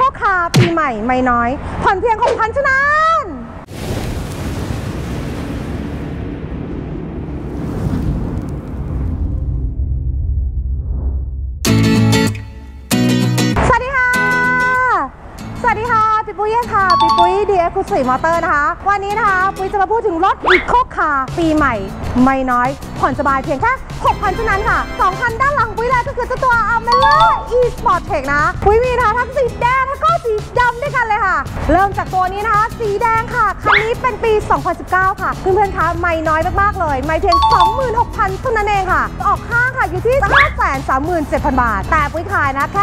Eco Car ปีใหม่ไม่น้อยผ่อนเพียง 6,000 เท่านั้นสวัสดีค่ะปิ๊ปุ้ยค่ะปิ๊ปุ้ยดีเอ็กซ์คลูซีฟมอเตอร์นะคะวันนี้นะคะปุ้ยจะมาพูดถึงรถ Eco Car ปีใหม่ไม่น้อยผ่อนสบายเพียงแค่ 6,000 เท่านั้นค่ะ2คันด้านหลังปุ้ยเลยก็คือเจ้าตัว Amela E-Sportec นะปุ้ยมีนะคะทั้งสีแดงแล้วก็สีดำด้วยกันเลยค่ะเริ่มจากตัวนี้นะคะสีแดงค่ะคันนี้เป็นปี 2019 ค่ะเพื่อนๆคะไม่น้อยมากๆเลยไม่เพียง 26,000 เท่านั้นเองค่ะออกข้างค่ะอยู่ที่ 537,000 บาทแต่ปุ้ยขายนะแค่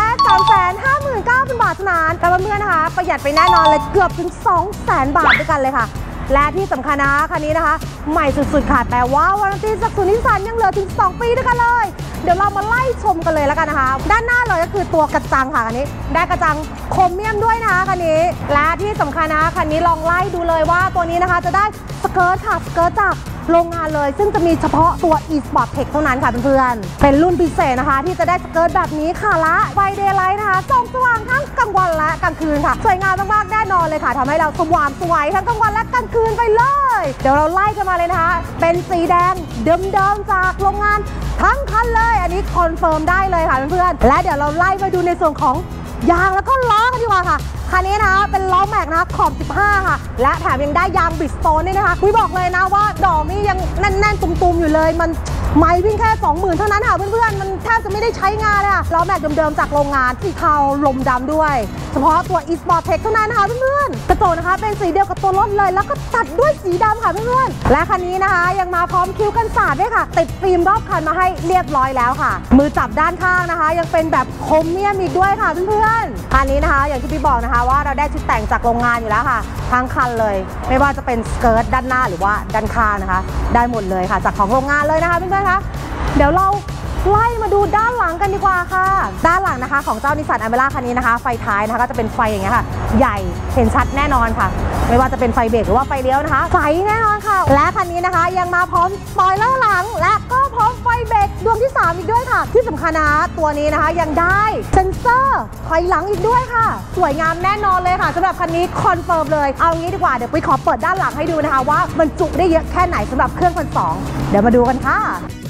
359,000 บาทเท่านั้นแต่เพื่อนๆนะคะประหยัดไปแน่นอนเลยเกือบถึง 200,000 บาทด้วยกันเลยค่ะและที่สำคัญนะคันนี้นะคะใหม่สุดๆค่ะแต่ว่าวารันตีจากศูนย์นิสสันยังเหลือถึง2 ปีด้วยกันเลยเดี๋ยวเรามาไล่ชมกันเลยแล้วกันนะคะด้านหน้าเลยก็คือตัวกระจังค่ะคันนี้ได้กระจังโครเมียมด้วยนะคะคันนี้และที่สำคัญนะคันนี้ลองไล่ดูเลยว่าตัวนี้นะคะจะได้สเกิร์ตค่ะสเกิร์ตจากโรงงานเลยซึ่งจะมีเฉพาะตัว e-Sportec เท่านั้นค่ะเพื่อนๆเป็นรุ่นพิเศษนะคะที่จะได้สเกิร์ตแบบนี้ค่ะและไฟเดย์ไลท์นะคะส่องสว่างทั้งกลางวันและกลางคืนค่ะสวยงามมากๆแน่นอนเลยค่ะทำให้เราสว่างสวยทั้งกลางวันและกลางคืนไปเลยเดี๋ยวเราไล่กันมาเลยนะคะเป็นสีแดงเดิมๆจากโรงงานทั้งคันเลยอันนี้คอนเฟิร์มได้เลยค่ะเพื่อนๆและเดี๋ยวเราไล่มาดูในส่วนของยางแล้วก็ล้อกันดีกว่าค่ะคันนี้นะคะเป็นล้อแม็กนะคะขอบ 15 ค่ะและแถมยังได้ยางบริดสโตนด้วยนะคะคุยบอกเลยนะว่าดอกนี่ยังแน่นๆตุ่มๆอยู่เลยมันไม่วิ่งแค่ 20,000 เท่านั้นค่ะเพื่อนๆมันแทบจะไม่ได้ใช้งานเลยค่ะล้อแม็กเดิมๆจากโรงงานสีเทาลมดำด้วยเฉพาะตัว e-Sportec เท่านั้นค่ะเพื่อนๆกระจกนะคะเป็นสีเดียวกับตัวรถเลยแล้วก็ตัดด้วยสีดำค่ะเพื่อนๆและคันนี้นะคะยังมาพร้อมคิ้วกันสาดด้วยค่ะติดฟิล์มรอบคันมาให้เรียบร้อยแล้วค่ะมือจับด้านข้างนะคะยังเป็นแบบโครเมียมอีกด้วยค่ะเพื่อนๆคันนี้นะคะอย่างที่พี่บอกนะคะว่าเราได้ชุดแต่งจากโรงงานอยู่แล้วค่ะทั้งคันเลยไม่ว่าจะเป็นสเกิร์ตด้านหน้าหรือว่าด้านข้างนะคะได้หมดเลยค่ะจากของโรงงานเลยนะคะเพื่อนๆคะเดี๋ยวเราไล่มาดูด้านหลังกันดีกว่าค่ะด้านหลังนะคะของเจ้านิสสันอเมร่าคันนี้นะคะไฟท้ายนะคะก็จะเป็นไฟอย่างเงี้ยค่ะใหญ่เห็นชัดแน่นอนค่ะไม่ว่าจะเป็นไฟเบรกหรือว่าไฟเลี้ยวนะคะใสแน่นอนค่ะและคันนี้นะคะยังมาพร้อมสปอยเลอร์หลังและก็พร้อมไฟเบรกดวงที่3อีกด้วยค่ะที่สำคัญนะตัวนี้นะคะยังได้เซ็นเซอร์ถอยหลังอีกด้วยค่ะสวยงามแน่นอนเลยค่ะสำหรับคันนี้คอนเฟิร์มเลยเอางี้ดีกว่าเดี๋ยวไปขอเปิดด้านหลังให้ดูนะคะว่ามันจุได้เยอะแค่ไหนสำหรับเครื่อง1.2เดี๋ยวมาดูกันค่ะ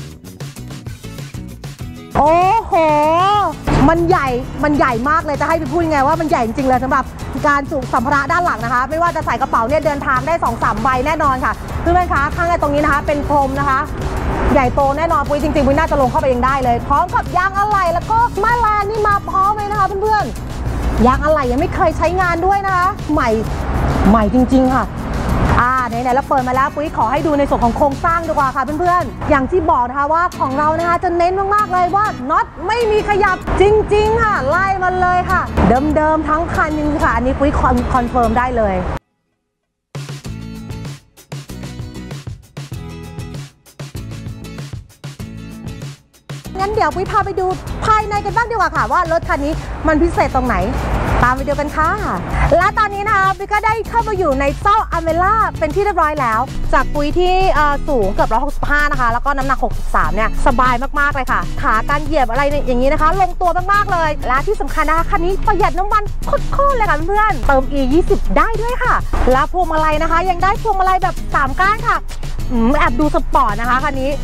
โอ้โหมันใหญ่มากเลยจะให้ไปพูดยังไงว่ามันใหญ่จริงๆเลยสำหรับการจุสัมภาระด้านหลังนะคะไม่ว่าจะใส่กระเป๋าเนี่ยเดินทางได้ 2-3 ใบแน่นอนค่ะเพื่อนๆคะข้างในตรงนี้นะคะเป็นพรมนะคะใหญ่โตแน่นอนปุ้ยจริงๆปุ้ยน่าจะลงเข้าไปเองได้เลยพร้อมกับยางอะไหล่แล้วก็มาลานี่มาพร้อมเลยนะคะเพื่อนๆยางอะไหล่ยังไม่เคยใช้งานด้วยนะคะใหม่จริงๆค่ะไหนๆเราเปิดมาแล้วปุ้ยขอให้ดูในส่วนของโครงสร้างดีกว่าค่ะเพื่อนๆอย่างที่บอกนะคะว่าของเรานะคะจะเน้นมากๆเลยว่าน็อตไม่มีขยับจริงๆค่ะไล่มันเลยค่ะเดิมๆทั้งคันจริงค่ะอันนี้ปุ้ยคอนเฟิร์มได้เลยงั้นเดี๋ยวปุ้ยพาไปดูภายในกันบ้างดีกว่าค่ะว่ารถคันนี้มันพิเศษตรงไหนตามไปดูกันค่ะและตอนนี้นะคะปุ้ยก็ได้เข้ามาอยู่ในเจ้าอเมร่าเป็นที่เรียบร้อยแล้วจากปุ้ยที่สูงเกือบ165นะคะแล้วก็น้ำหนัก63เนี่ยสบายมากๆเลยค่ะขาการเหยียบอะไรอย่างนี้นะคะลงตัวมากๆเลยและที่สำคัญนะคะคันนี้ประหยัดน้ำมันโคตรเลยค่ะเพื่อนเติม E20 ได้ด้วยค่ะและพวงมาลัยนะคะยังได้พวงมาลัยแบบ3ก้านค่ะแอบดูสปอร์ตนะคะคันนี้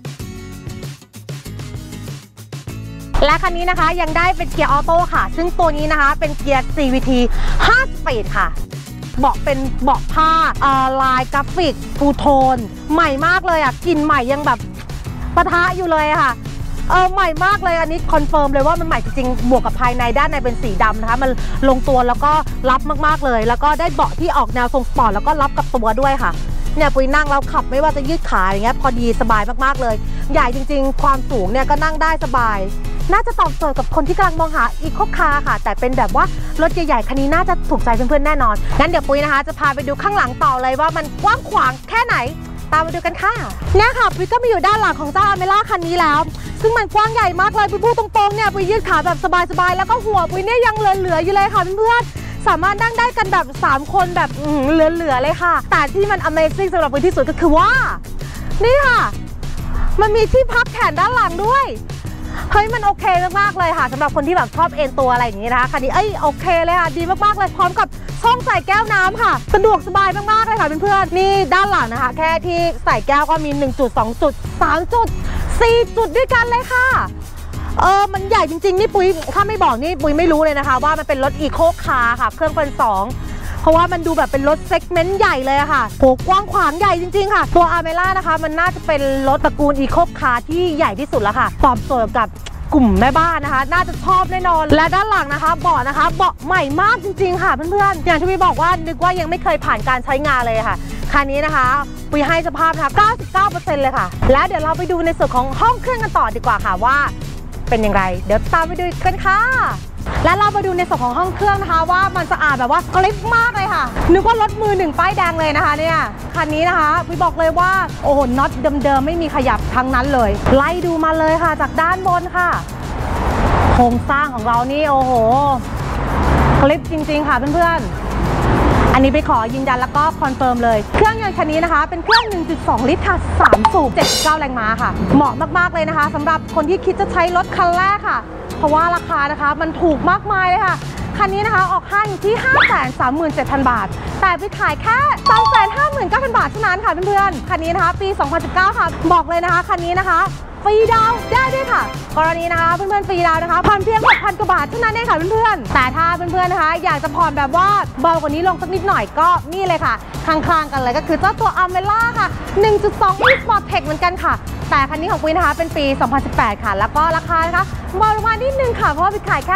และคันนี้นะคะยังได้เป็นเกียร์ออโต้ค่ะซึ่งตัวนี้นะคะเป็นเกียร์ CVT 5 สปีดค่ะเบาะเป็นเบาะผ้าลายกราฟิกฟูโทนใหม่มากเลยอ่ะกลิ่นใหม่ยังแบบปะทะอยู่เลยค่ะใหม่มากเลยอันนี้คอนเฟิร์มเลยว่ามันใหม่จริงๆบวกกับภายในด้านในเป็นสีดำนะคะมันลงตัวแล้วก็รับมากๆเลยแล้วก็ได้เบาะที่ออกแนวทรงสปอร์ตแล้วก็รับกับตัวด้วยค่ะเนี่ยปุ้ยนั่งแล้วขับไม่ว่าจะยืดขาอย่างเงี้ยพอดีสบายมากๆเลยใหญ่จริงๆความสูงเนี่ยก็นั่งได้สบายน่าจะตอบโจทย์กับคนที่กำลังมองหา Eco Car ค่ะแต่เป็นแบบว่ารถใหญ่ๆคันนี้น่าจะถูกใจเพื่อนๆแน่นอนงั้นเดี๋ยวปุ้ยนะคะจะพาไปดูข้างหลังต่อเลยว่ามันกว้างขวางแค่ไหนตามไปดูกันค่ะเนี่ยค่ะปุ้ยก็มาอยู่ด้านหลังของเจ้าอเมร่าคันนี้แล้วซึ่งมันกว้างใหญ่มากเลยปุ้ยพูดตรงๆเนี่ยปุ้ยยืดขาแบบสบายๆแล้วก็หัวปุ้ยเนี่ยยังเหลืออยู่เลยค่ะเพื่อนๆสามารถนั่งได้กันแบบ3 คนแบบเหลือเลยค่ะแต่ที่มัน Amazing สำหรับปุ้ยที่สุดก็คือว่านี่ค่ะมันมีที่พับแขนด้านหลังด้วยเฮ้ยมันโอเคมากๆเลยค่ะสำหรับคนที่แบบชอบเอนตัวอะไรอย่างนี้นะคะคันนี้โอเคเลยค่ะดีมากๆเลยพร้อมกับช่องใส่แก้วน้ำค่ะสะดวกสบายมากๆเลยค่ะเพื่อนๆนี่ด้านหลังนะคะแค่ที่ใส่แก้วก็มี1จุด2จุด3จุด4จุดด้วยกันเลยค่ะมันใหญ่จริงๆนี่ปุ้ยถ้าไม่บอกนี่ปุ้ยไม่รู้เลยนะคะว่ามันเป็นรถอีโคคาร์ค่ะเครื่อง1.2เพราะว่ามันดูแบบเป็นรถเซกเมนต์ใหญ่เลยค่ะโหกว้างขวางใหญ่จริงๆค่ะตัวอาร์เมล่านะคะมันน่าจะเป็นรถตระกูลอีโคคาร์ที่ใหญ่ที่สุดแล้วค่ะตอบโจทย์กับกลุ่มแม่บ้านนะคะน่าจะชอบแน่นอนและด้านหลังนะคะเบาะนะคะเบาะใหม่มากจริงๆค่ะเพื่อนๆอย่างที่พี่บอกว่านึกว่ายังไม่เคยผ่านการใช้งานเลยค่ะคันนี้นะคะปุ้ยให้สภาพนะคะ 99% เลยค่ะแล้วเดี๋ยวเราไปดูในส่วนของห้องเครื่องกันต่อดีกว่าค่ะว่าเป็นอย่างไรเดี๋ยวตามไปดูกันค่ะและเรามาดูในส่วนของห้องเครื่องนะคะว่ามันสะอาดแบบว่ากริบมากเลยค่ะนึกว่ารถมือ1ป้ายแดงเลยนะคะเนี่ยคันนี้นะคะพี่บอกเลยว่าโอ้โหน็อตเดิมๆไม่มีขยับทั้งนั้นเลยไล่ดูมาเลยค่ะจากด้านบนค่ะโครงสร้างของเรานี่โอ้โหกริบจริงๆค่ะเพื่อนๆอันนี้ไปขอยืนยันแล้วก็คอนเฟิร์มเลยเครื่องยนต์คันนี้นะคะเป็นเครื่อง 1.2 ลิตรค่ะ3สูบ79แรงม้าค่ะเหมาะมากๆเลยนะคะสำหรับคนที่คิดจะใช้รถคันแรกค่ะเพราะว่าราคานะคะมันถูกมากมายเลยค่ะคันนี้นะคะออกห้างอยู่ที่ 537,000 บาทแต่ไปขายแค่ 259,000 บาทเท่านั้นค่ะเพื่อนๆคันนี้นะคะปี 2019 ค่ะบอกเลยนะคะคันนี้นะคะฟรีดาวได้ด้วยค่ะกรณีนะคะเพื่อนๆฟรีดาวนะคะผ่อนเพียง 6,000 กว่าบาทเท่านั้นเองค่ะเพื่อนๆแต่ถ้าเพื่อนๆนะคะอยากจะผ่อนแบบว่าเบากว่านี้ลงสักนิดหน่อยก็นี่เลยค่ะข้างๆกันเลยก็คือเจ้าตัว Armella ค่ะ 1.2 e-sport tech เหมือนกันค่ะแต่คันนี้ของปุ้ยนะคะเป็นปี 2018 ค่ะแล้วก็ราคานะคะเบาลงมานิดนึงค่ะเพราะว่าไปขายแค่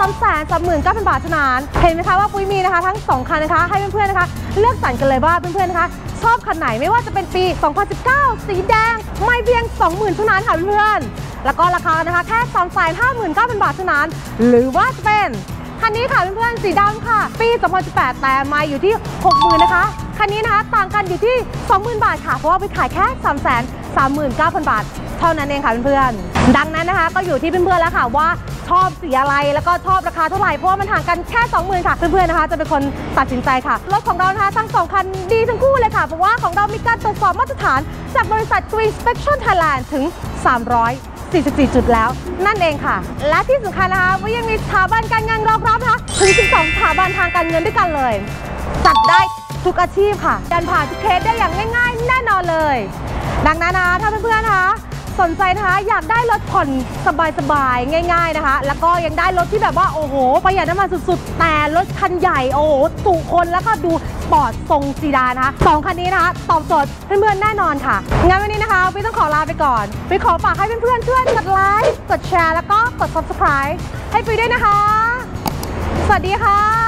339,000 บาทเท่านั้นเห็นไหมคะว่าปุ้ยมีนะคะทั้ง2คันนะคะให้เพื่อนๆนะคะเลือกสรรกันเลยว่าเพื่อนๆนะคะชอบคันไหนไม่ว่าจะเป็นปี 2019 สีแดงไม่เพียง 20,000 เท่านั้นค่ะเพื่อนๆแล้วก็ราคานะคะแค่ 359,000 บาทเท่านั้นหรือว่าจะเป็นคันนี้ค่ะเพื่อนๆสีดำค่ะปี 2018 แต่มาอยู่ที่ 60,000 นะคะคันนี้นะคะต่างกันอยู่ที่ 20,000 บาทค่ะเพราะว่าไปขายแค่ 339,000 บาทเท่านั้นเองค่ะเพื่อนๆดังนั้นนะคะก็อยู่ที่เพื่อนๆแล้วค่ะว่าชอบสีอะไรแล้วก็ชอบราคาเท่าไหร่เพราะว่ามันห่างกันแค่ 20,000 ค่ะเพื่อนๆนะคะจะเป็นคนตัดสินใจค่ะรถของเรานะคะทั้ง2คันดีทั้งคู่เลยค่ะเพราะว่าของเรามีการตรวจสอบมาตรฐานจากบริษัท Green Inspection Thailand ถึง 344 จุดแล้วนั่นเองค่ะและที่สำคัญนะคะว่ายังมีสถาบันการเงินรองรับนะคะถึง 12 สถาบันทางการเงินด้วยกันเลยจัดได้ทุกอาชีพค่ะการผ่านทุกเคสได้อย่างง่ายๆแน่นอนเลยดังนั้นนะถ้าเพื่อนๆนะคะสนใจนะคะอยากได้รถผ่อนสบายๆง่ายๆนะคะแล้วก็ยังได้รถที่แบบว่าโอ้โหประหยัดน้ำมันสุดๆแต่รถคันใหญ่โอ้โหจุคนแล้วก็ดูสปอร์ตทรงซีดานนะคะ2คันนี้นะคะตอบโจทย์เพื่อนๆแน่นอนค่ะงั้นวันนี้นะคะพี่ต้องขอลาไปก่อนพี่ขอฝากให้เพื่อนๆช่วยกดไลค์กดแชร์แล้วก็กด Subscribe ให้พี่ด้วยนะคะสวัสดีค่ะ